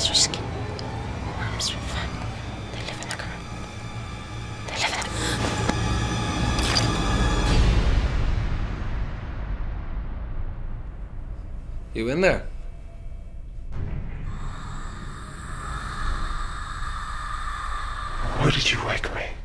Worms are skin. Worms are fun. They live in the ground. They live in the... You in there? Why did you wake me?